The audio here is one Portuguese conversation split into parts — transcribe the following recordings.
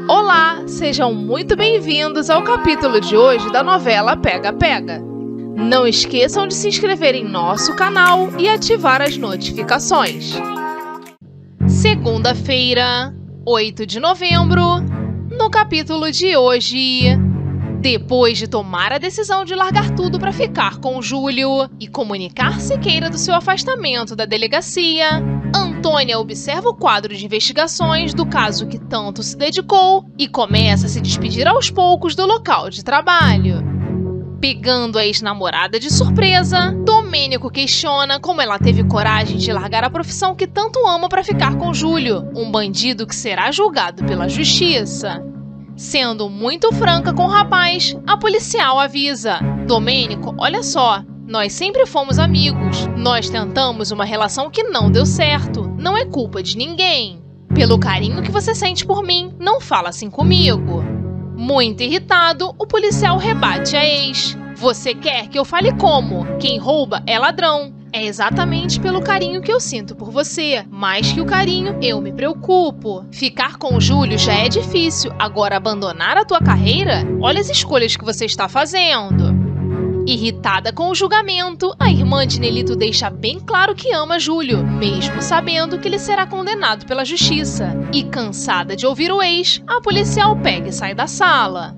Olá, sejam muito bem-vindos ao capítulo de hoje da novela Pega Pega. Não esqueçam de se inscrever em nosso canal e ativar as notificações. Segunda-feira, 8 de novembro, no capítulo de hoje... Depois de tomar a decisão de largar tudo para ficar com Júlio e comunicar Siqueira do seu afastamento da delegacia, Antônia observa o quadro de investigações do caso que tanto se dedicou e começa a se despedir aos poucos do local de trabalho. Pegando a ex-namorada de surpresa, Domênico questiona como ela teve coragem de largar a profissão que tanto ama para ficar com Júlio, um bandido que será julgado pela justiça. Sendo muito franca com o rapaz, a policial avisa: Domênico, olha só, nós sempre fomos amigos. Nós tentamos uma relação que não deu certo. Não é culpa de ninguém. Pelo carinho que você sente por mim, não fala assim comigo. Muito irritado, o policial rebate a ex. Você quer que eu fale como? Quem rouba é ladrão. É exatamente pelo carinho que eu sinto por você. Mais que o carinho, eu me preocupo. Ficar com o Júlio já é difícil. Agora abandonar a tua carreira? Olha as escolhas que você está fazendo. Irritada com o julgamento, a irmã de Nelito deixa bem claro que ama Júlio, mesmo sabendo que ele será condenado pela justiça. E cansada de ouvir o ex, a policial pega e sai da sala.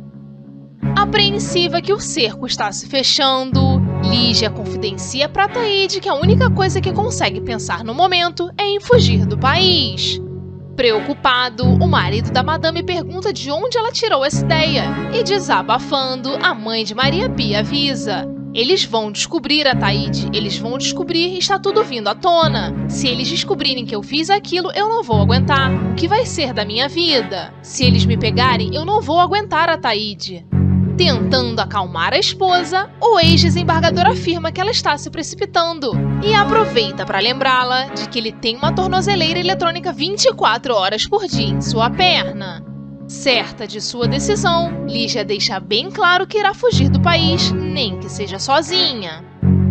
Apreensiva que o cerco está se fechando, Lígia confidencia para Ataíde que a única coisa que consegue pensar no momento é em fugir do país. Preocupado, o marido da madame pergunta de onde ela tirou essa ideia e, desabafando, a mãe de Maria Pia avisa: eles vão descobrir, Ataíde, eles vão descobrir e está tudo vindo à tona. Se eles descobrirem que eu fiz aquilo, eu não vou aguentar. O que vai ser da minha vida? Se eles me pegarem, eu não vou aguentar, Ataíde. Tentando acalmar a esposa, o ex-desembargador afirma que ela está se precipitando e aproveita para lembrá-la de que ele tem uma tornozeleira eletrônica 24 horas por dia em sua perna. Certa de sua decisão, Lígia deixa bem claro que irá fugir do país, nem que seja sozinha.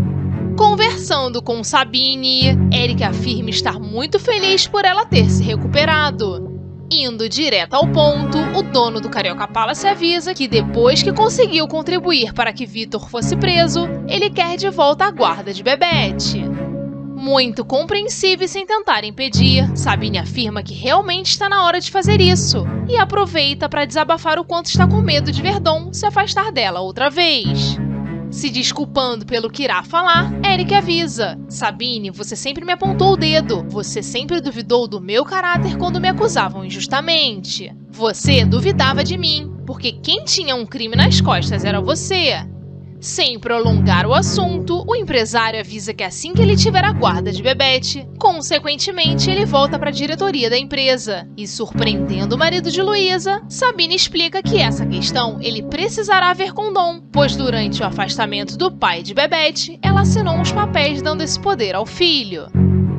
Conversando com Sabine, Eric afirma estar muito feliz por ela ter se recuperado. Indo direto ao ponto, o dono do Carioca Palace avisa que depois que conseguiu contribuir para que Vitor fosse preso, ele quer de volta a guarda de Bebete. Muito compreensiva e sem tentar impedir, Sabine afirma que realmente está na hora de fazer isso e aproveita para desabafar o quanto está com medo de Verdon se afastar dela outra vez. Se desculpando pelo que irá falar, Eric avisa: Sabine, você sempre me apontou o dedo. Você sempre duvidou do meu caráter quando me acusavam injustamente. Você duvidava de mim, porque quem tinha um crime nas costas era você. Sem prolongar o assunto, o empresário avisa que assim que ele tiver a guarda de Bebete, consequentemente ele volta para a diretoria da empresa. E surpreendendo o marido de Luísa, Sabine explica que essa questão ele precisará ver com Dom, pois durante o afastamento do pai de Bebete, ela assinou uns papéis dando esse poder ao filho.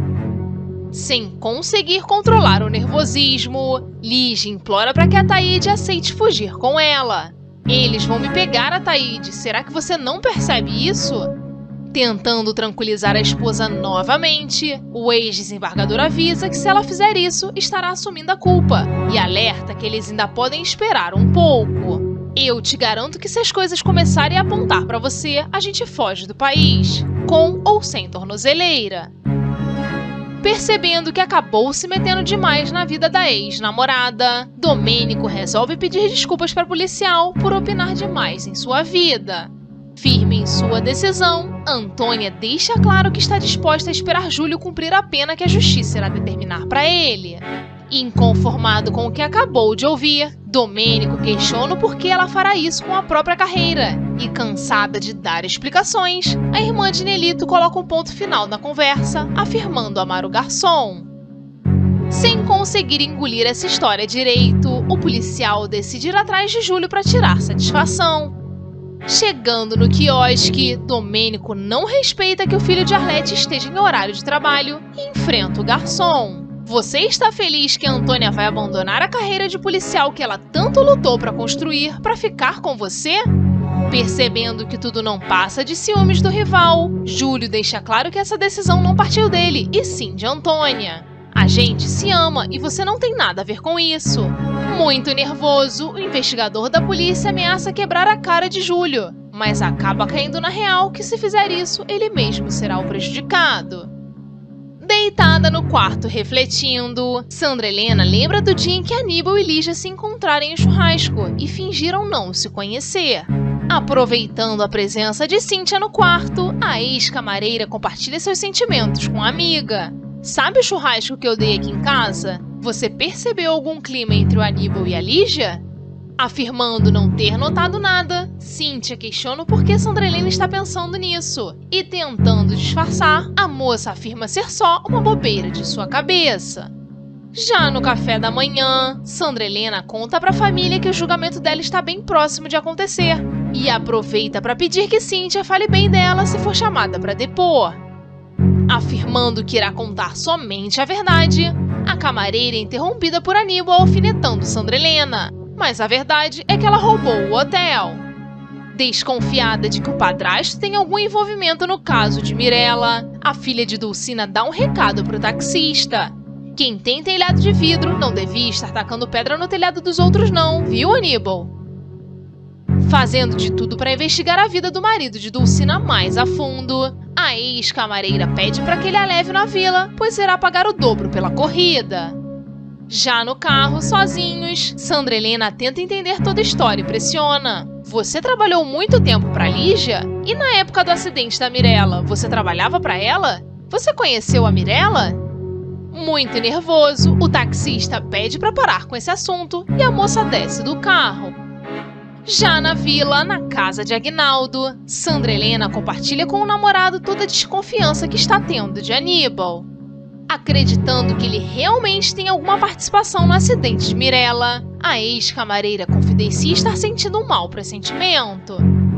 Sem conseguir controlar o nervosismo, Lígia implora para que Ataíde aceite fugir com ela. Eles vão me pegar, Ataíde. Será que você não percebe isso? Tentando tranquilizar a esposa novamente, o ex-desembargador avisa que se ela fizer isso, estará assumindo a culpa e alerta que eles ainda podem esperar um pouco. Eu te garanto que se as coisas começarem a apontar para você, a gente foge do país, com ou sem tornozeleira. Percebendo que acabou se metendo demais na vida da ex-namorada, Domênico resolve pedir desculpas para a policial por opinar demais em sua vida. Firme em sua decisão, Antônia deixa claro que está disposta a esperar Júlio cumprir a pena que a justiça irá determinar para ele. Inconformado com o que acabou de ouvir, Domênico questiona por que ela fará isso com a própria carreira. E cansada de dar explicações, a irmã de Nelito coloca um ponto final na conversa, afirmando amar o garçom. Sem conseguir engolir essa história direito, o policial decide ir atrás de Júlio para tirar satisfação. Chegando no quiosque, Domênico não respeita que o filho de Arlete esteja em horário de trabalho e enfrenta o garçom. Você está feliz que a Antônia vai abandonar a carreira de policial que ela tanto lutou para construir para ficar com você? Percebendo que tudo não passa de ciúmes do rival, Júlio deixa claro que essa decisão não partiu dele, e sim de Antônia. A gente se ama e você não tem nada a ver com isso. Muito nervoso, o investigador da polícia ameaça quebrar a cara de Júlio, mas acaba caindo na real que se fizer isso, ele mesmo será o prejudicado. Deitada no quarto refletindo, Sandra Helena lembra do dia em que Aníbal e Lígia se encontraram em um churrasco e fingiram não se conhecer. Aproveitando a presença de Cíntia no quarto, a ex-camareira compartilha seus sentimentos com a amiga. Sabe o churrasco que eu dei aqui em casa? Você percebeu algum clima entre o Aníbal e a Lígia? Afirmando não ter notado nada, Cíntia questiona o porquê Sandra Helena está pensando nisso. E tentando disfarçar, a moça afirma ser só uma bobeira de sua cabeça. Já no café da manhã, Sandra Helena conta para a família que o julgamento dela está bem próximo de acontecer. E aproveita para pedir que Cíntia fale bem dela se for chamada para depor. Afirmando que irá contar somente a verdade, a camareira é interrompida por Aníbal alfinetando Sandra Helena, mas a verdade é que ela roubou o hotel. Desconfiada de que o padrasto tem algum envolvimento no caso de Mirella, a filha de Dulcina dá um recado pro taxista. Quem tem telhado de vidro não devia estar tacando pedra no telhado dos outros não, viu, Aníbal? Fazendo de tudo para investigar a vida do marido de Dulcina mais a fundo, a ex-camareira pede para que ele a leve na vila, pois irá pagar o dobro pela corrida. Já no carro, sozinhos, Sandra Helena tenta entender toda a história e pressiona. Você trabalhou muito tempo para Lígia? E na época do acidente da Mirella, você trabalhava para ela? Você conheceu a Mirella? Muito nervoso, o taxista pede para parar com esse assunto e a moça desce do carro. Já na vila, na casa de Aguinaldo, Sandra Helena compartilha com o namorado toda a desconfiança que está tendo de Aníbal. Acreditando que ele realmente tem alguma participação no acidente de Mirella, a ex-camareira confidencia estar sentindo um mau pressentimento.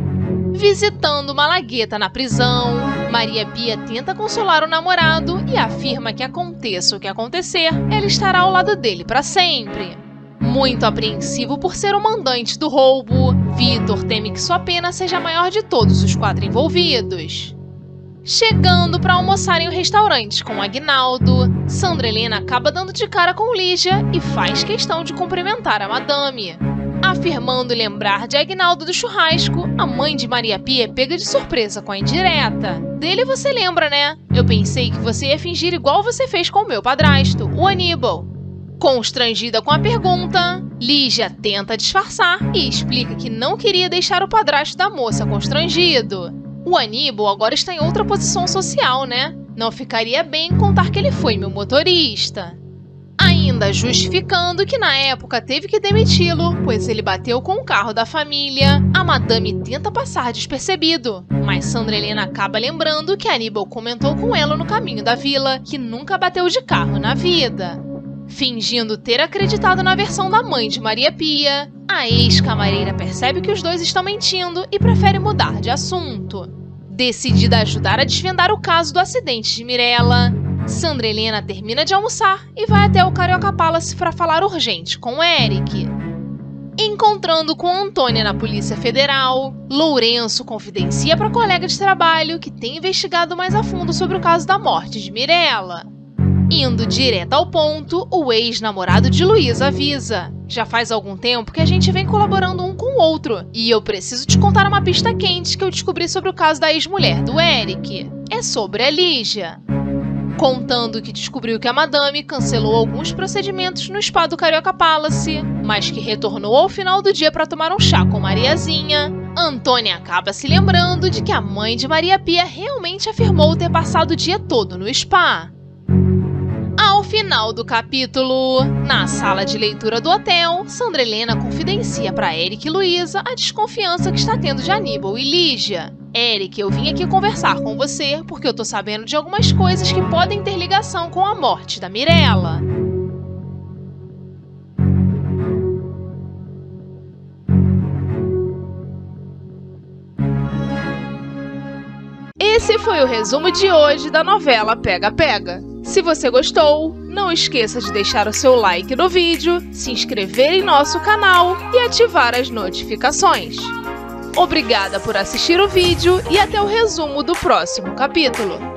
Visitando Malagueta na prisão, Maria Pia tenta consolar o namorado e afirma que aconteça o que acontecer, ela estará ao lado dele para sempre. Muito apreensivo por ser o mandante do roubo, Vitor teme que sua pena seja a maior de todos os 4 envolvidos. Chegando para almoçar em um restaurante com Aguinaldo, Sandra Helena acaba dando de cara com Lígia e faz questão de cumprimentar a madame. Afirmando lembrar de Aguinaldo do churrasco, a mãe de Maria Pia é pega de surpresa com a indireta. Dele você lembra, né? Eu pensei que você ia fingir igual você fez com o meu padrasto, o Aníbal. Constrangida com a pergunta, Lígia tenta disfarçar e explica que não queria deixar o padrasto da moça constrangido. O Aníbal agora está em outra posição social, né? Não ficaria bem contar que ele foi meu motorista. Ainda justificando que na época teve que demiti-lo, pois ele bateu com o carro da família, a madame tenta passar despercebido, mas Sandra Helena acaba lembrando que Aníbal comentou com ela no caminho da vila que nunca bateu de carro na vida. Fingindo ter acreditado na versão da mãe de Maria Pia, a ex-camareira percebe que os dois estão mentindo e prefere mudar de assunto. Decidida a ajudar a desvendar o caso do acidente de Mirella, Sandra Helena termina de almoçar e vai até o Carioca Palace para falar urgente com Eric. Encontrando com Antônia na Polícia Federal, Lourenço confidencia para a colega de trabalho que tem investigado mais a fundo sobre o caso da morte de Mirella. Indo direto ao ponto, o ex-namorado de Luísa avisa: já faz algum tempo que a gente vem colaborando um com o outro, e eu preciso te contar uma pista quente que eu descobri sobre o caso da ex-mulher do Eric. É sobre a Lígia. Contando que descobriu que a madame cancelou alguns procedimentos no spa do Carioca Palace, mas que retornou ao final do dia para tomar um chá com Mariazinha, Antônia acaba se lembrando de que a mãe de Maria Pia realmente afirmou ter passado o dia todo no spa. Ao final do capítulo, na sala de leitura do hotel, Sandra Helena confidencia para Eric e Luísa a desconfiança que está tendo de Aníbal e Lígia. Eric, eu vim aqui conversar com você porque eu tô sabendo de algumas coisas que podem ter ligação com a morte da Mirella. Esse foi o resumo de hoje da novela Pega Pega. Se você gostou, não esqueça de deixar o seu like no vídeo, se inscrever em nosso canal e ativar as notificações. Obrigada por assistir o vídeo e até o resumo do próximo capítulo.